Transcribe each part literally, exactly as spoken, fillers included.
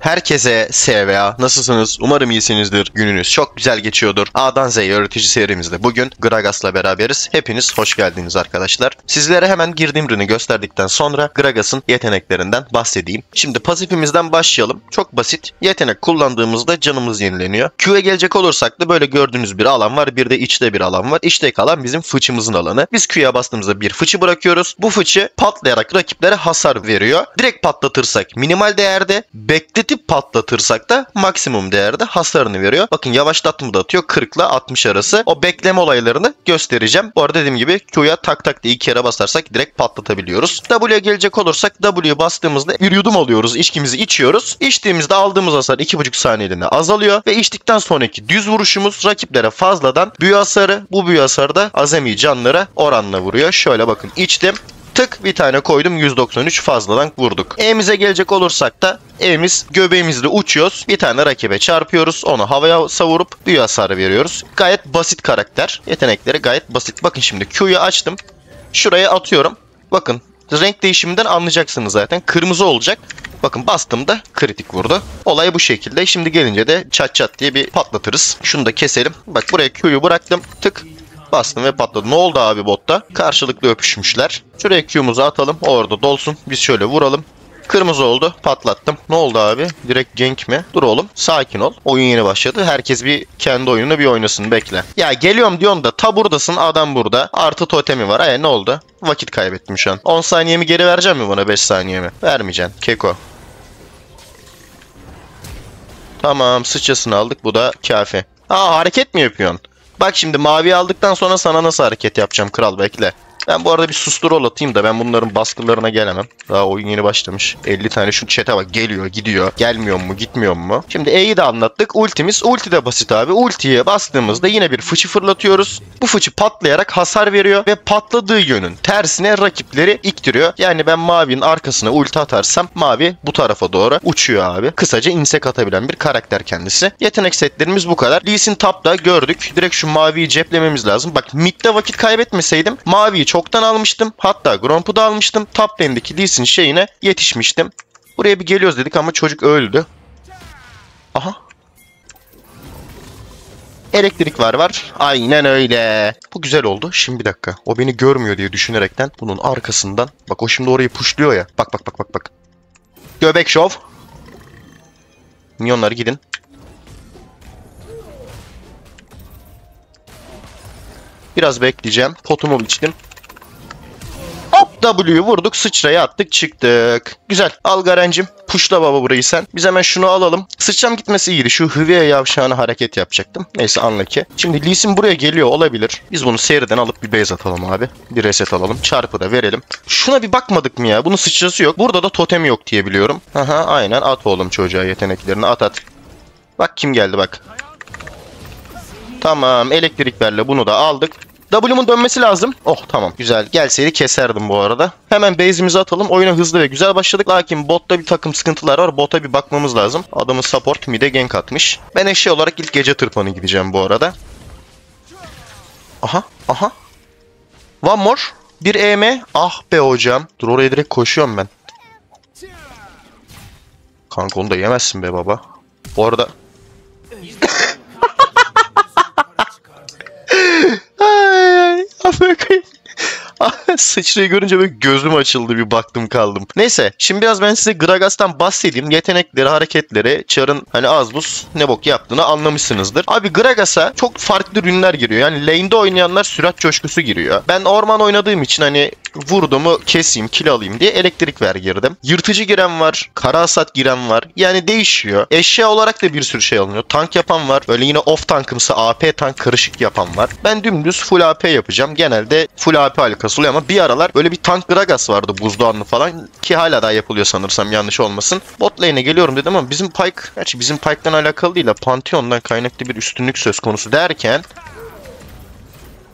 Herkese S V A. Nasılsınız? Umarım iyisinizdir. Gününüz çok güzel geçiyordur. A'dan Z'ye öğretici serimizde bugün Gragas'la beraberiz. Hepiniz hoş geldiniz arkadaşlar. Sizlere hemen girdiğim ürünü gösterdikten sonra Gragas'ın yeteneklerinden bahsedeyim. Şimdi pasifimizden başlayalım. Çok basit. Yetenek kullandığımızda canımız yenileniyor. Q'ye gelecek olursak da böyle gördüğünüz bir alan var. Bir de içte bir alan var. İçteki alan bizim fıçımızın alanı. Biz Q'ya bastığımızda bir fıçı bırakıyoruz. Bu fıçı patlayarak rakiplere hasar veriyor. Direkt patlatırsak minimal değerde, bekletip patlatırsak da maksimum değerde hasarını veriyor. Bakın yavaşlatma da atıyor. kırk ile altmış arası. O bekleme olaylarını göstereceğim. Bu arada dediğim gibi Q'ya tak tak diye iki kere basarsak direkt patlatabiliyoruz. W'ye gelecek olursak W'ye bastığımızda bir yudum alıyoruz. İçkimizi içiyoruz. İçtiğimizde aldığımız hasar iki buçuk saniyeliğine azalıyor. Ve içtikten sonraki düz vuruşumuz rakiplere fazladan büyü hasarı. Bu büyü hasarı da azami canlara oranla vuruyor. Şöyle bakın içtim. Tık bir tane koydum, yüz doksan üç fazladan vurduk. E'mize gelecek olursak da E'miz göbeğimizle uçuyoruz. Bir tane rakibe çarpıyoruz. Onu havaya savurup büyü hasarı veriyoruz. Gayet basit karakter. Yetenekleri gayet basit. Bakın şimdi Q'yu açtım. Şuraya atıyorum. Bakın renk değişiminden anlayacaksınız zaten. Kırmızı olacak. Bakın bastığımda kritik vurdu. Olay bu şekilde. Şimdi gelince de çat çat diye bir patlatırız. Şunu da keselim. Bak buraya Q'yu bıraktım. Tık. Bastım ve patladı. Ne oldu abi botta? Karşılıklı öpüşmüşler. Şuraya Q'muzu atalım. Orada dolsun. Biz şöyle vuralım. Kırmızı oldu. Patlattım. Ne oldu abi? Direkt gank mi? Dur oğlum. Sakin ol. Oyun yeni başladı. Herkes bir kendi oyununu bir oynasın. Bekle. Ya geliyorum diyorsun da ta buradasın. Adam burada. Artı totemi var. Ay ne oldu? Vakit kaybettim şu an. on saniyemi geri vereceğim mi buna? beş saniyemi? Vermeyeceksin. Keko. Tamam. Sıçrasını aldık. Bu da kafi. Aa hareket mi yapıyorsun? Bak şimdi mavi aldıktan sonra sana nasıl hareket yapacağım kral, bekle. Ben bu arada bir susturol atayım da ben bunların baskılarına gelemem. Daha oyun yeni başlamış. elli tane şu chat'e bak, geliyor gidiyor. Gelmiyor mu gitmiyor mu? Şimdi E'yi de anlattık. Ultimiz. Ulti de basit abi. Ultiye bastığımızda yine bir fıçı fırlatıyoruz. Bu fıçı patlayarak hasar veriyor ve patladığı yönün tersine rakipleri iktiriyor. Yani ben mavinin arkasına ulti atarsam mavi bu tarafa doğru uçuyor abi. Kısaca insek atabilen bir karakter kendisi. Yetenek setlerimiz bu kadar. Lee Sin Tap'ta gördük. Direkt şu maviyi ceplememiz lazım. Bak midde vakit kaybetmeseydim maviyi çok çoktan almıştım. Hatta Gromp'u da almıştım. Top lane'deki Lee Sin şeyine yetişmiştim. Buraya bir geliyoruz dedik ama çocuk öldü. Aha. Elektrik var var. Aynen öyle. Bu güzel oldu. Şimdi bir dakika. O beni görmüyor diye düşünerekten bunun arkasından. Bak o şimdi orayı pushluyor ya. Bak bak bak bak bak. Göbek şov. Minyonlar gidin. Biraz bekleyeceğim. Potumu içtim. Hop W'yu vurduk, sıçrayı attık, çıktık. Güzel. Al Garencim. Pushla baba burayı sen. Biz hemen şunu alalım. Sıçram gitmesi iyiydi. Şu hıvıya yavşağına hareket yapacaktım. Neyse unlucky. Şimdi Lee Sin buraya geliyor olabilir. Biz bunu seriden alıp bir base atalım abi. Bir reset alalım. Çarpı da verelim. Şuna bir bakmadık mı ya? Bunun sıçrası yok. Burada da totemi yok diye biliyorum. Aha aynen. At oğlum çocuğa yeteneklerini. At at. Bak kim geldi bak. Tamam. Elektriklerle bunu da aldık. W'mun dönmesi lazım. Oh tamam güzel. Gelseydi keserdim bu arada. Hemen base'imizi atalım. Oyuna hızlı ve güzel başladık. Lakin botta bir takım sıkıntılar var. Bota bir bakmamız lazım. Adamın support mid'e gank atmış. Ben eşya olarak ilk gece tırpanı gideceğim bu arada. Aha aha. One more. Bir E M. Ah be hocam. Dur oraya direkt koşuyorum ben. Kanka onu da yemezsin be baba. Bu arada... Sıçrayı görünce böyle gözüm açıldı, bir baktım kaldım. Neyse şimdi biraz ben size Gragas'tan bahsedeyim. Yetenekleri, hareketleri, Char'ın hani az buz ne bok yaptığını anlamışsınızdır. Abi Gragas'a çok farklı ürünler giriyor. Yani lane'de oynayanlar sürat coşkusu giriyor. Ben orman oynadığım için hani vurdumu keseyim, kill alayım diye elektrik ver girdim. Yırtıcı giren var, kara hasat giren var. Yani değişiyor. Eşya olarak da bir sürü şey alınıyor. Tank yapan var. Böyle yine off tankımsı A P tank karışık yapan var. Ben dümdüz full A P yapacağım. Genelde full A P halkası oluyor ama bir aralar böyle bir tank Gragas vardı, buzdoğanlı falan ki hala daha yapılıyor sanırsam, yanlış olmasın. Bot lane'e geliyorum dedim ama bizim Pyke, gerçi bizim Pyke'den alakalı değil de Pantheon'dan kaynaklı bir üstünlük söz konusu derken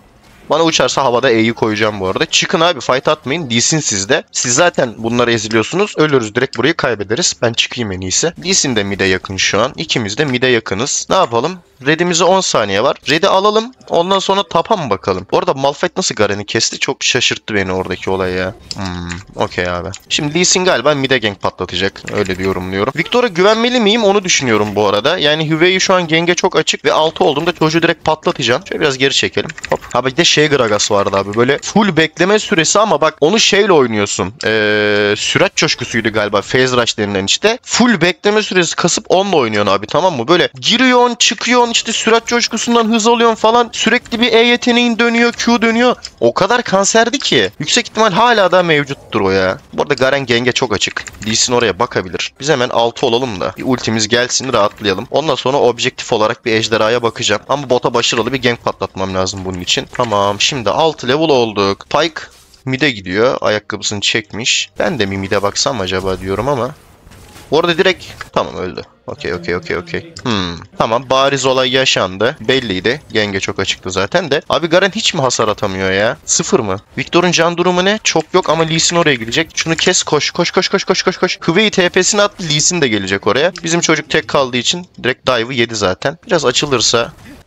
Bana uçarsa havada E'yi koyacağım bu arada. Çıkın abi, fight atmayın. Lee Sin sizde. Siz zaten bunları eziliyorsunuz. Ölürüz, direkt burayı kaybederiz. Ben çıkayım en iyisi. Lee Sin de mid'e yakın şu an. İkimiz de mid'e yakınız. Ne yapalım? Red'imize on saniye var. Red'i alalım. Ondan sonra tapa mı bakalım? Bu arada Malphite nasıl Garen'i kesti? Çok şaşırttı beni oradaki olay ya. Hmm, okey abi. Şimdi Lee Sin galiba mid'e gank patlatacak. Öyle bir yorumluyorum. Victor'a güvenmeli miyim onu düşünüyorum bu arada. Yani Hüvey'i şu an genge çok açık ve altı olduğumda çocuğu direkt patlatacağım. Şöyle biraz geri çekelim. Hop. Abi bir de şey Gragas vardı abi. Böyle full bekleme süresi ama bak onu şeyle oynuyorsun. Ee, sürat coşkusuydu galiba. Phase Rush denilen işte. Full bekleme süresi kasıp onunla oynuyorsun abi, tamam mı? Böyle giriyorsun, çıkıyorsun, işte sürat coşkusundan hız alıyorsun falan. Sürekli bir E yeteneğin dönüyor, Q dönüyor. O kadar kanserdi ki. Yüksek ihtimal hala da mevcuttur o ya. Bu arada Garen genge çok açık. Lee Sin oraya bakabilir. Biz hemen altı olalım da bir ultimiz gelsin, rahatlayalım. Ondan sonra objektif olarak bir ejderhaya bakacağım. Ama bota başarılı bir gank patlatmam lazım bunun için. Tamam, şimdi altı level olduk. Pyke mid'e gidiyor. Ayakkabısını çekmiş. Ben de mi mid'e baksam acaba diyorum ama. Bu arada direkt tamam, öldü. Okey okey okey okey. Hmm. Tamam, bariz olay yaşandı. Belliydi. Genge çok açıktı zaten de. Abi Garen hiç mi hasar atamıyor ya? Sıfır mı? Victor'un can durumu ne? Çok yok ama Lee Sin oraya gidecek. Şunu kes, koş koş koş koş koş koş koş. Hüvey T P'sini attı. Lee Sin de gelecek oraya. Bizim çocuk tek kaldığı için direkt dive'ı yedi zaten. Biraz açılırsa.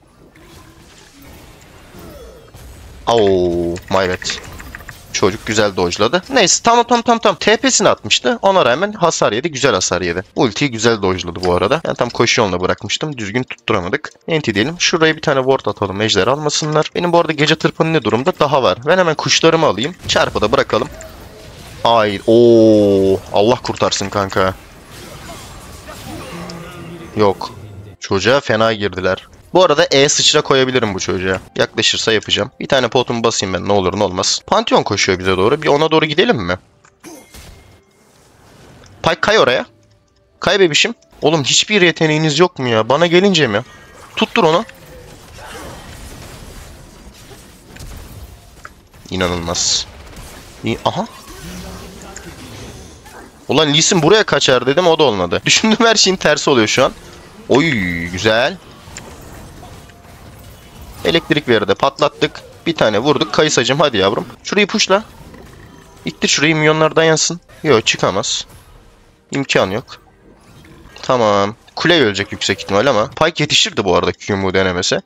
Oh my bad. Çocuk güzel dodge'ladı. Neyse, tamam tamam tamam tamam. T P'sini atmıştı. Ona rağmen hasar yedi. Güzel hasar yedi. Ultiyi güzel dodge'ladı bu arada. Ben tam koşu yoluna bırakmıştım. Düzgün tutturamadık. Enti diyelim. Şuraya bir tane ward atalım. Ejder almasınlar. Benim bu arada gece tırpanı ne durumda? Daha var. Ben hemen kuşlarımı alayım. Çarpı da bırakalım. Ay, ooo. Allah kurtarsın kanka. Yok. Çocuğa fena girdiler. Bu arada E sıçra koyabilirim bu çocuğa. Yaklaşırsa yapacağım. Bir tane potumu basayım ben, ne olur ne olmaz. Pantheon koşuyor bize doğru. Bir ona doğru gidelim mi? Pyke kay oraya. Kay bebişim. Oğlum hiçbir yeteneğiniz yok mu ya? Bana gelince mi? Tuttur onu. İnanılmaz. İyi. Aha. Ulan Lee Sin buraya kaçar dedim, o da olmadı. Düşündüğüm her şeyin tersi oluyor şu an. Oy güzel. Elektrik verdi, patlattık. Bir tane vurduk. Kayısacım hadi yavrum. Şurayı pushla. İttir şurayı, milyonlar dayansın. Yok, çıkamaz. İmkan yok. Tamam. Kule ölecek yüksek ihtimal ama. Pyke yetişirdi bu arada Q M U denemesi.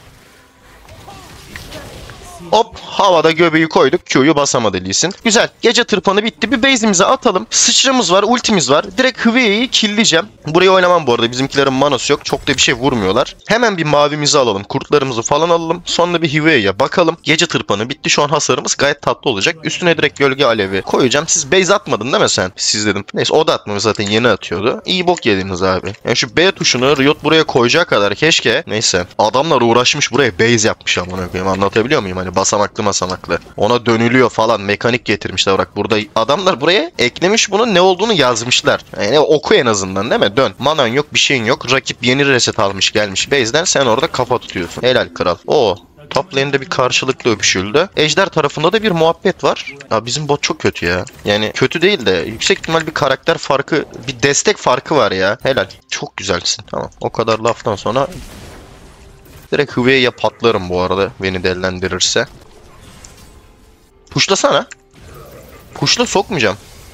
Hop, havada göbeği koyduk. Q'yu basamadı Lee Sin. Güzel. Gece tırpanı bitti. Bir base'imize atalım. Sıçramız var, ultimiz var. Direkt Hüvey'i killleyeceğim. Burayı oynamam bu arada. Bizimkilerin manası yok. Çok da bir şey vurmuyorlar. Hemen bir mavimizi alalım. Kurtlarımızı falan alalım. Sonra bir Hüvey'e bakalım. Gece tırpanı bitti. Şu an hasarımız gayet tatlı olacak. Üstüne direkt gölge alevi koyacağım. Siz base atmadın değil mi sen? Siz dedim. Neyse, o da atmamış zaten, yeni atıyordu. İyi bok yediniz abi. Yani şu B tuşunu Riot buraya koyacağı kadar keşke. Neyse. Adamlar uğraşmış, buraya base yapmış ama. Anlatabiliyor muyum? Hani basamaklı masamaklı. Ona dönülüyor falan. Mekanik getirmişler. Bak burada adamlar buraya eklemiş, bunun ne olduğunu yazmışlar. Yani oku en azından değil mi? Dön. Manan yok, bir şeyin yok. Rakip yeni reset almış gelmiş base'den. Sen orada kafa tutuyorsun. Helal kral. O. Top lane'de bir karşılıklı öpüşüldü. Ejder tarafında da bir muhabbet var. Ya bizim bot çok kötü ya. Yani kötü değil de yüksek ihtimal bir karakter farkı, bir destek farkı var ya. Helal. Çok güzelsin. Tamam. O kadar laftan sonra direkt Hüvey'e patlarım bu arada, beni dellendirirse. Puşlasana. Puşla, sokmayacağım.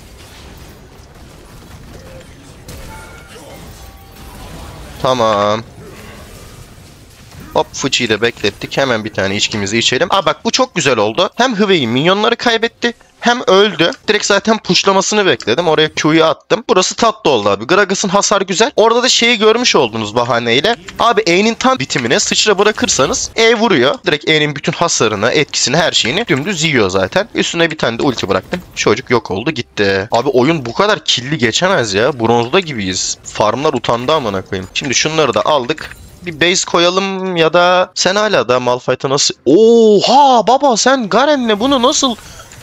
Tamam. Hop, fıçıyı da beklettik. Hemen bir tane içkimizi içelim. Aa bak, bu çok güzel oldu. Hem Hüvey'i minyonları kaybetti, hem öldü. Direkt zaten pushlamasını bekledim. Oraya Q'yu attım. Burası tatlı oldu abi. Gragas'ın hasar güzel. Orada da şeyi görmüş oldunuz bahaneyle. Abi E'nin tam bitimine sıçra bırakırsanız E vuruyor. Direkt E'nin bütün hasarını, etkisini, her şeyini dümdüz yiyor zaten. Üstüne bir tane de ulti bıraktım. Çocuk yok oldu gitti. Abi oyun bu kadar killi geçemez ya. Bronzda gibiyiz. Farmlar utandı amına koyayım. Şimdi şunları da aldık. Bir base koyalım ya da sen hala da Malphite'a nasıl... Oha baba, sen Garen'le bunu nasıl...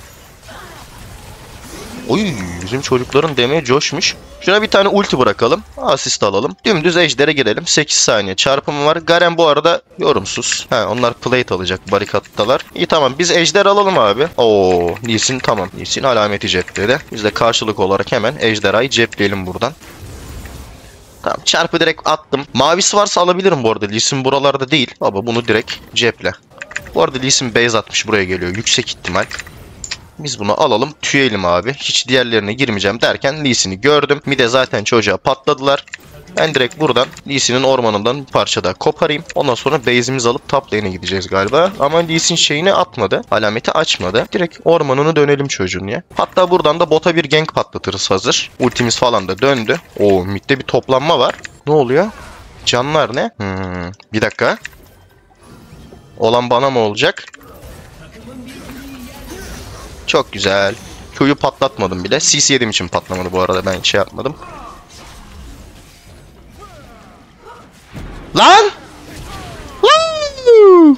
Oy, bizim çocukların demeye coşmuş. Şuna bir tane ulti bırakalım. Asist alalım. Dümdüz ejdere girelim. sekiz saniye çarpımı var. Garen bu arada yorumsuz. Ha, onlar plate alacak. Barikattalar. İyi tamam, biz ejder alalım abi. Oo, Lee Sin tamam. Lee Sin alameti cepledi. Biz de karşılık olarak hemen ejderhayı cepleyelim buradan. Tamam, çarpı direkt attım. Mavisi varsa alabilirim bu arada. Lee Sin buralarda değil. Baba bunu direkt ceple. Bu arada Lee Sin base atmış, buraya geliyor. Yüksek ihtimal. Biz bunu alalım, tüyelim abi. Hiç diğerlerine girmeyeceğim derken Lee Sin'i gördüm. Mid'e zaten çocuğa patladılar. Ben direkt buradan Lee Sin'in ormanından bir parça daha koparayım. Ondan sonra base'imizi alıp top lane'e gideceğiz galiba. Ama Lee Sin şeyini atmadı. Alameti açmadı. Direkt ormanını dönelim çocuğun ya. Hatta buradan da bota bir gank patlatırız hazır. Ultimiz falan da döndü. Oo, mid'de bir toplanma var. Ne oluyor? Canlar ne? Hmm, bir dakika. Olan bana mı olacak? Çok güzel. Q'yu patlatmadım bile. C C yediğim için patlamadı bu arada. Ben şey yapmadım. Lan! Lan!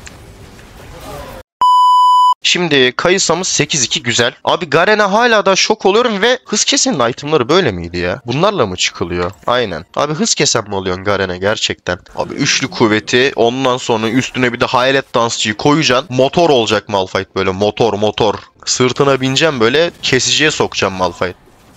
Şimdi Kayısa'mız sekiz iki güzel. Abi Garen'e hala da şok oluyorum ve hız kesenin itemları böyle miydi ya? Bunlarla mı çıkılıyor? Aynen. Abi hız kesen mi oluyorsun Garen'e gerçekten? Abi üçlü kuvveti, ondan sonra üstüne bir de hayalet dansçıyı koyacaksın. Motor olacak Malphite böyle, motor motor. Sırtına bineceğim böyle, kesiciye sokacağım Malphite.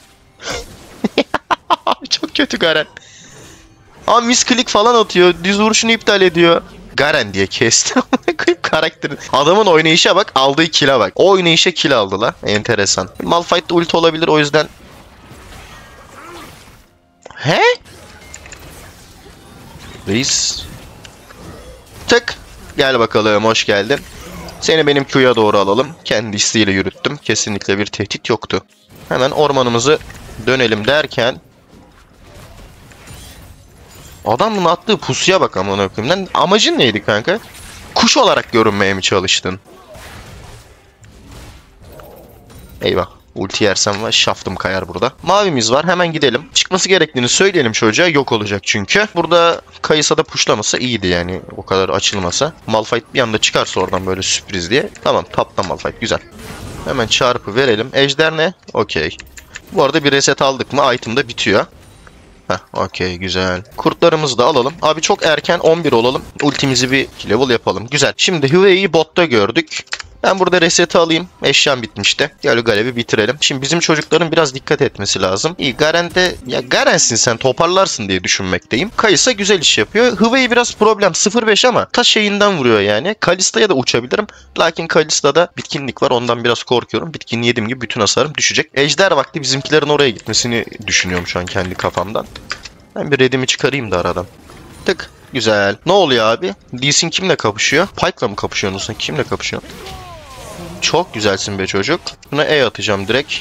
Çok kötü Garen. Abi misklik falan atıyor. Düz vuruşunu iptal ediyor. Garen diye kesti. Karakterin. Adamın oynayışa bak, aldığı kill'e bak. O oynayışa kill aldı la. Enteresan. Malphite ulti olabilir, o yüzden. He? Reis. Tık. Gel bakalım, hoş geldin. Seni benim Q'ya doğru alalım. Kendi isteğiyle yürüttüm. Kesinlikle bir tehdit yoktu. Hemen ormanımızı dönelim derken adamın attığı pusuya bak amına koyayım. Lan amacın neydi kanka? Kuş olarak görünmeye mi çalıştın? Eyvah. Ulti yersem var, şaftım kayar burada. Mavimiz var, hemen gidelim. Çıkması gerektiğini söyleyelim çocuğa, yok olacak çünkü. Burada Kayısa'da puşlaması iyiydi yani, o kadar açılmasa. Malphite bir anda çıkarsa oradan böyle sürpriz diye. Tamam, taptan Malphite, güzel. Hemen çarpı verelim. Ejder ne? Okey. Bu arada bir reset aldık mı item da bitiyor. Heh, okey, güzel. Kurtlarımızı da alalım. Abi çok erken on bir olalım. Ultimizi bir level yapalım. Güzel. Şimdi Hüvey'i botta gördük. Ben burada reseti alayım. Eşyam bitmişti. Gel Galeb'i bitirelim. Şimdi bizim çocukların biraz dikkat etmesi lazım. İyi, Garen'de ya Garen'sin sen, toparlarsın diye düşünmekteyim. Kayısa güzel iş yapıyor. Hüvey biraz problem, sıfır beş ama taş şeyinden vuruyor yani. Kalista'ya da uçabilirim. Lakin Kalista'da bitkinlik var. Ondan biraz korkuyorum. Bitkinliği yediğim gibi bütün hasarım düşecek. Ejder vakti bizimkilerin oraya gitmesini düşünüyorum şu an kendi kafamdan. Ben bir redimi çıkarayım da aradan. Tık. Güzel. Ne oluyor abi? Lee Sin kimle kapışıyor? Pyke'la mı kapışıyorsun sen? Kimle kapışıyorsun? Çok güzelsin be çocuk. Buna E atacağım direkt.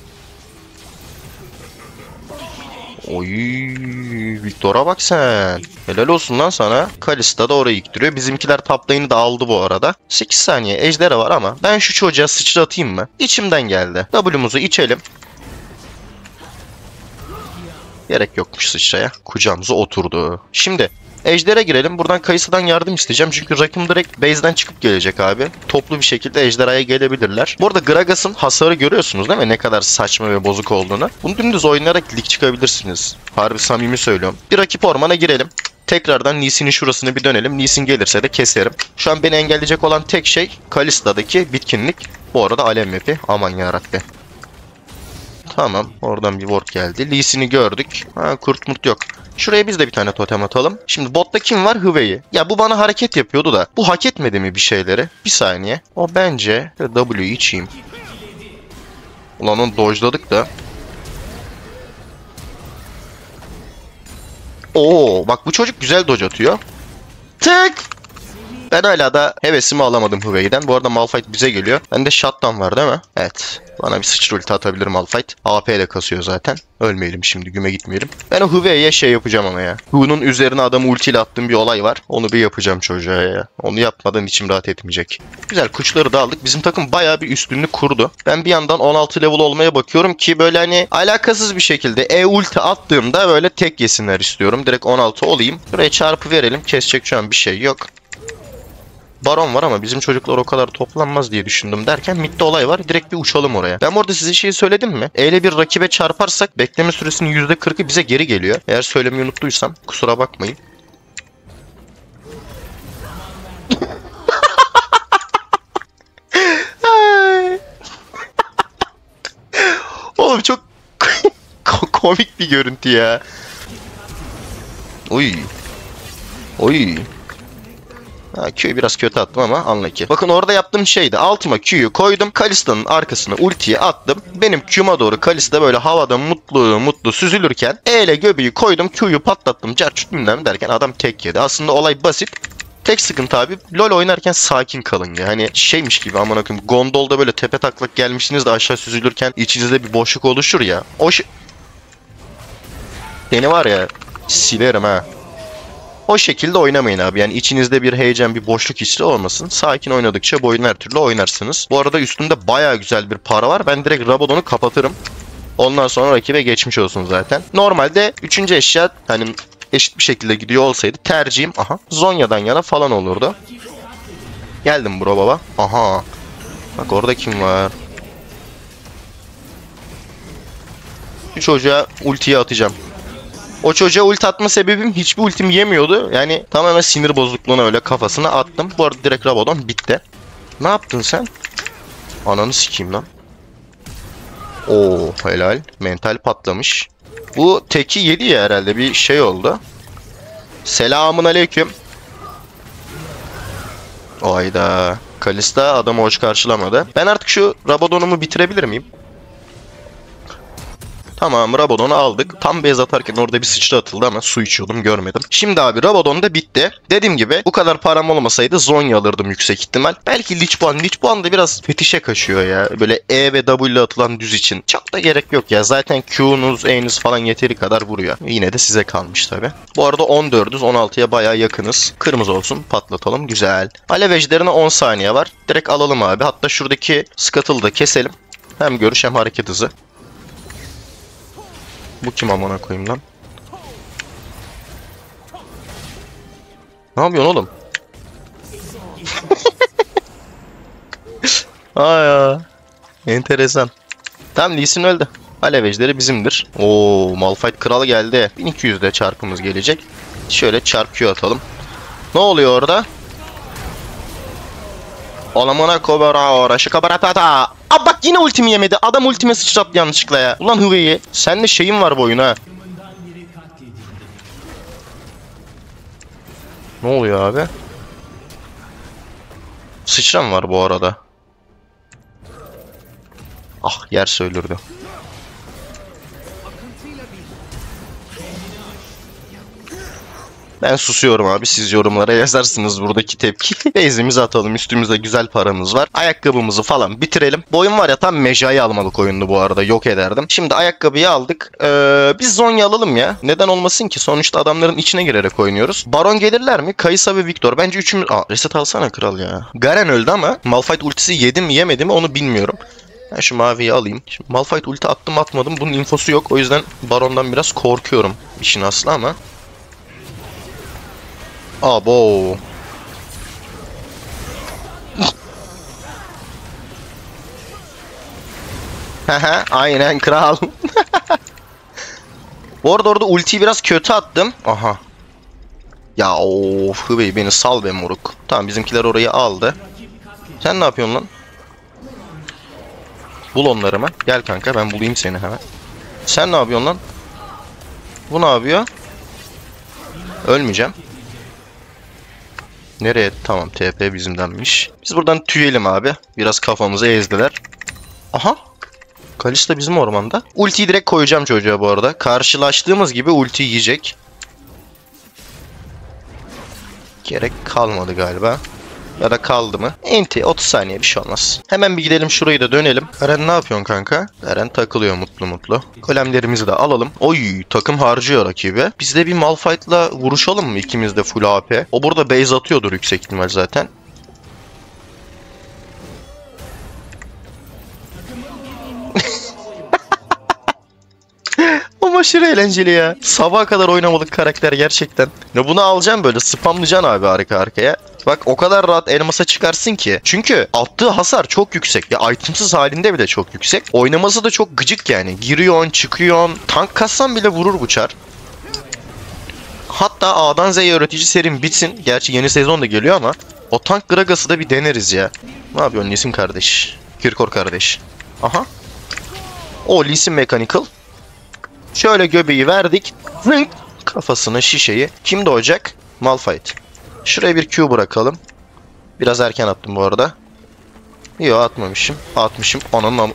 Oy, Victor'a bak sen. Helal olsun lan sana. Kalista da orayı iktiriyor. Bizimkiler top lane'i de aldı bu arada. sekiz saniye ejderi var ama ben şu çocuğa sıçratayım mı? İçimden geldi. W'muzu içelim. Gerek yokmuş sıçraya. Kucağımıza oturdu. Şimdi Ejder'e girelim. Buradan Kayısı'dan yardım isteyeceğim. Çünkü rakım direkt base'den çıkıp gelecek abi. Toplu bir şekilde Ejderha'ya gelebilirler. Bu arada Gragas'ın hasarı görüyorsunuz değil mi? Ne kadar saçma ve bozuk olduğunu. Bunu dümdüz oynayarak lig çıkabilirsiniz. Harbi samimi söylüyorum. Bir rakip ormana girelim. Tekrardan Lee Sin'in şurasını bir dönelim. Lee Sin gelirse de keserim. Şu an beni engelleyecek olan tek şey Kalista'daki bitkinlik. Bu arada alem map'i. Aman yarabbi. Tamam. Oradan bir ward geldi. Lee Sin'i gördük. Ha, kurt murt yok. Şuraya biz de bir tane totem atalım. Şimdi botta kim var? Hüvey'i. Ya bu bana hareket yapıyordu da. Bu hak etmedi mi bir şeyleri? Bir saniye. O bence W'yu içeyim. Ulan onu dodge'ladık da. Oo, bak bu çocuk güzel dodge atıyor. Tık! Ben hala da hevesimi alamadım Hüvey'den. Bu arada Malphite bize geliyor. Bende shutdown var değil mi? Evet. Bana bir sıçra ulti atabilir Malphite. A P ile kasıyor zaten. Ölmeyelim şimdi, güme gitmeyelim. Ben o Hüvey'e şey yapacağım ama ya. Hu'nun üzerine adamı ultiyle attığım bir olay var. Onu bir yapacağım çocuğa ya. Onu yapmadan içim rahat etmeyecek. Güzel, kuçları da aldık. Bizim takım bayağı bir üstünlük kurdu. Ben bir yandan on altı level olmaya bakıyorum ki böyle hani alakasız bir şekilde E ulti attığımda böyle tek yesinler istiyorum. Direkt on altı olayım. Buraya çarpı verelim. Kesecek şu an bir şey yok. Baron var ama bizim çocuklar o kadar toplanmaz diye düşündüm derken midde olay var. Direkt bir uçalım oraya. Ben orada size şeyi söyledim mi? E ile bir rakibe çarparsak bekleme süresinin yüzde kırkı bize geri geliyor. Eğer söylemeyi unuttuysam kusura bakmayın. Oğlum çok komik bir görüntü ya. Oy. Oy. Ha, Q'yu biraz kötü attım ama anla ki. Bakın orada yaptığım şeydi. Altıma Q'yu koydum. Kalista'nın arkasına ultiyi attım. Benim Q'ma doğru Kalista böyle havada mutlu mutlu süzülürken E ile göbeği koydum. Q'yu patlattım. Carçut bilmem derken adam tek yedi. Aslında olay basit. Tek sıkıntı abi LoL oynarken sakin kalın ya. Hani şeymiş gibi aman akım. Gondolda böyle tepe taklak gelmişsiniz de aşağı süzülürken içinizde bir boşluk oluşur ya. O şey... Seni var ya silerim ha. O şekilde oynamayın abi. Yani içinizde bir heyecan, bir boşluk hissi olmasın. Sakin oynadıkça bu oyunu her türlü oynarsınız. Bu arada üstünde baya güzel bir para var. Ben direkt Rabadon'u kapatırım. Ondan sonra rakibe geçmiş olsun zaten. Normalde üçüncü eşya hani eşit bir şekilde gidiyor olsaydı tercihim aha Zhonya'dan yana falan olurdu. Geldim bro baba. Aha. Bak orada kim var? Şu çocuğa ultiyi atacağım. O çocuğa ulti atma sebebim hiçbir ultim yemiyordu. Yani tamamen sinir bozukluğuna öyle kafasına attım. Bu arada direkt Rabadon bitti. Ne yaptın sen? Ananı sikeyim lan. Oo helal. Mental patlamış. Bu teki yedi ya herhalde bir şey oldu. Selamun aleyküm. Oyda. Kalista adamı hoş karşılamadı. Ben artık şu Rabadon'umu bitirebilir miyim? Tamam Rabadon'u aldık. Tam base atarken orada bir sıçra atıldı ama su içiyordum görmedim. Şimdi abi Rabadon da bitti. Dediğim gibi bu kadar param olmasaydı Zhonya alırdım yüksek ihtimal. Belki Lich Baan. Lich Baan da biraz fetişe kaçıyor ya. Böyle E ve W ile atılan düz için. Çok da gerek yok ya. Zaten Q'nuz, E'niz falan yeteri kadar vuruyor. Yine de size kalmış tabi. Bu arada on dördüz on altıya bayağı yakınız. Kırmızı olsun patlatalım güzel. Alev ejderine on saniye var. Direkt alalım abi. Hatta şuradaki Scuttle'ı da keselim. Hem görüş hem hareket hızı. Bu kim amına koyayım lan? Ne yapıyorsun oğlum? Aa ya. Enteresan. Tam Lee Sin öldü. Alev ejderi bizimdir. Oo, Malphite kralı geldi. bin iki yüzde çarpımız gelecek. Şöyle çarp Q atalım. Ne oluyor orada? Olamana kobara oraşı kabaratata. Aa bak yine ultimi yemedi. Adam ultime sıçrattı yanlışlıkla ya. Ulan Hüveyi. Seninle şeyin var bu oyun ha. Ne oluyor abi? Sıçram var bu arada. Ah yer söylürdü. Ben susuyorum abi. Siz yorumlara yazarsınız buradaki tepki. Base'imizi atalım. Üstümüzde güzel paramız var. Ayakkabımızı falan bitirelim. Bu oyun var ya tam Meja'yı almalık oyundu bu arada. Yok ederdim. Şimdi ayakkabıyı aldık. Ee, biz Zhonya alalım ya. Neden olmasın ki? Sonuçta adamların içine girerek oynuyoruz. Baron gelirler mi? Kaysa ve Victor. Bence üçümüz... Aa reset alsana kral ya. Garen öldü ama Malphite ultisi yedi mi yemedi mi onu bilmiyorum. Ben şu maviyi alayım. Şimdi Malphite ulti attım atmadım. Bunun infosu yok. O yüzden Baron'dan biraz korkuyorum. İşin aslı ama. Abo. Haha aynen kral. Bu arada orada ultiyi biraz kötü attım. Aha. Ya of Hüveyi beni sal be moruk. Tamam bizimkiler orayı aldı. Sen ne yapıyorsun lan? Bul onları hemen. Gel kanka ben bulayım seni hemen. Sen ne yapıyorsun lan? Bu ne yapıyor? Ölmeyeceğim. Nereye? Tamam T P bizimdenmiş. Biz buradan tüyelim abi. Biraz kafamızı ezdiler. Aha. Kalista bizim ormanda. Ultiyi direkt koyacağım çocuğa bu arada. Karşılaştığımız gibi ulti yiyecek. Gerek kalmadı galiba. Ya da kaldı mı? Enti otuz saniye bir şey olmaz. Hemen bir gidelim şurayı da dönelim. Eren ne yapıyorsun kanka? Eren takılıyor mutlu mutlu. Golemlerimizi de alalım. Oy takım harcıyor rakibi. Biz de bir Malphite'la vuruşalım mı? İkimiz de full A P. O burada base atıyordur yüksek ihtimal zaten. Ama aşırı eğlenceli ya. Sabaha kadar oynamalık karakter gerçekten. Ya bunu alacağım böyle spamlayacaksın abi arka arkaya. Bak o kadar rahat elmasa çıkarsın ki. Çünkü attığı hasar çok yüksek. Ya itemsız halinde bile çok yüksek. Oynaması da çok gıcık yani. Giriyorsun, çıkıyorsun. Tank kassan bile vurur bu çar. Hatta A'dan Z'ye öğretici serim bitsin. Gerçi yeni sezon da geliyor ama o tank Gragas'ı da bir deneriz ya. Ne yapıyorsun Lee Sin kardeş? Kirkor kardeş. Aha. O Lee Sin Mechanical. Şöyle göbeği verdik. Zınk. Kafasına şişeyi. Kim doğacak? Malphite. Şuraya bir Q bırakalım. Biraz erken attım bu arada. Yok atmamışım. Atmışım. Onun am...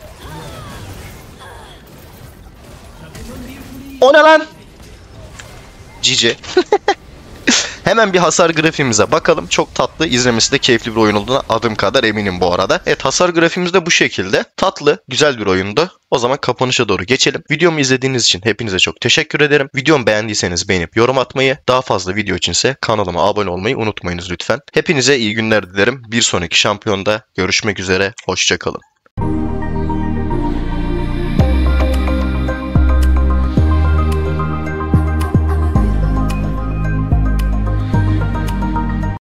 O ne lan? Cici. Hemen bir hasar grafiğimize bakalım. Çok tatlı, izlemesi de keyifli bir oyun olduğuna adım kadar eminim bu arada. Evet, hasar grafiğimiz de bu şekilde. Tatlı, güzel bir oyundu. O zaman kapanışa doğru geçelim. Videomu izlediğiniz için hepinize çok teşekkür ederim. Videomu beğendiyseniz beğenip yorum atmayı, daha fazla video içinse kanalıma abone olmayı unutmayınız lütfen. Hepinize iyi günler dilerim. Bir sonraki şampiyonda görüşmek üzere. Hoşça kalın.